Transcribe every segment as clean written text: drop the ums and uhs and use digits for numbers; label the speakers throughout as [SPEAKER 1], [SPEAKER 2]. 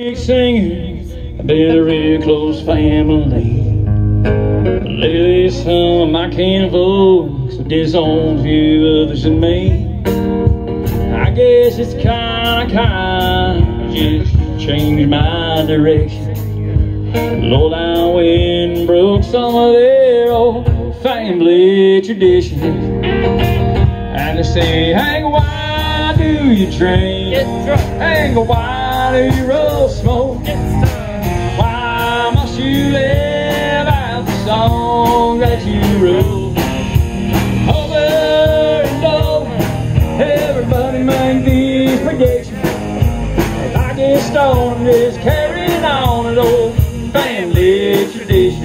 [SPEAKER 1] Singer, I've been a real close family. Lately some of my kinfolks have disowned a few others than me. I guess it's kinda just changed my direction. Lowdown wind broke some of their old family traditions. And they say, "Hey, why do you drink? Hey, why do you roll smoke? Why must you live out the song that you wrote?" Over and over, everybody make these predictions. If I get stoned, just carrying on an old family tradition.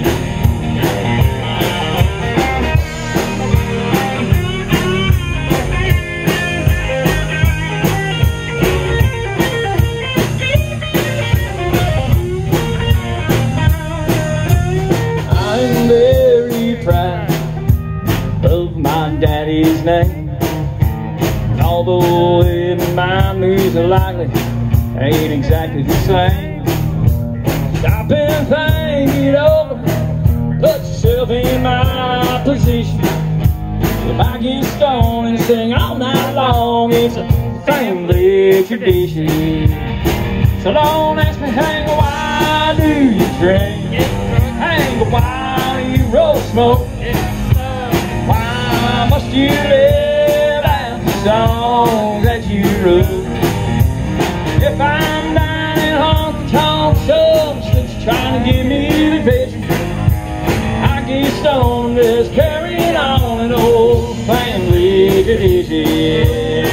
[SPEAKER 1] Daddy's name, and although it reminds me so likely ain't exactly the same. Stop and think it over, put yourself in my position. If I get stoned and sing all night long, it's a family tradition. So don't ask me, "Hang, why do you drink? Hang, why do you roll smoke? Why must you live out the songs that you wrote?" If I'm down in honky-tonk shows that's trying to give me the picture, I get stoned just carrying on an old family tradition.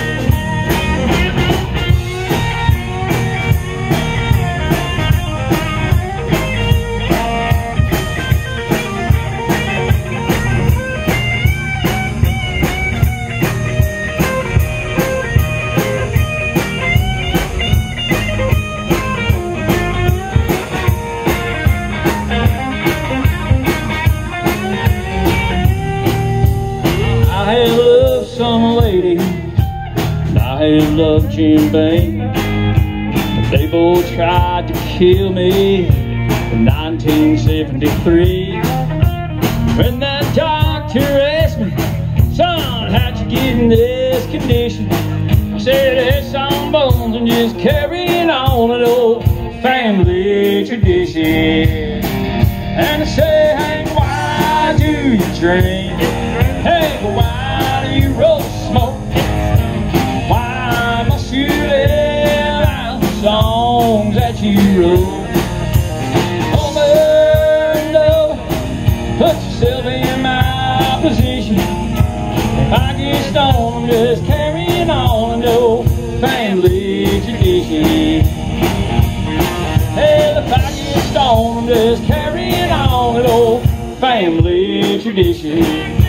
[SPEAKER 1] I have loved some ladies, and I have loved Jim Bain, but they both tried to kill me in 1973. When that doctor asked me, "Son, how'd you get in this condition?" I said, "It's on bones and just carrying on an old family tradition." And I say, "Hey, why do you drink? Hey, why do you roll smoke? Why must you live out the songs that you wrote?" Over and over, put yourself in my position. If I get stoned, I'm just carrying on an old family tradition. Hell, if I get stoned, I'm just carrying on an old family tradition.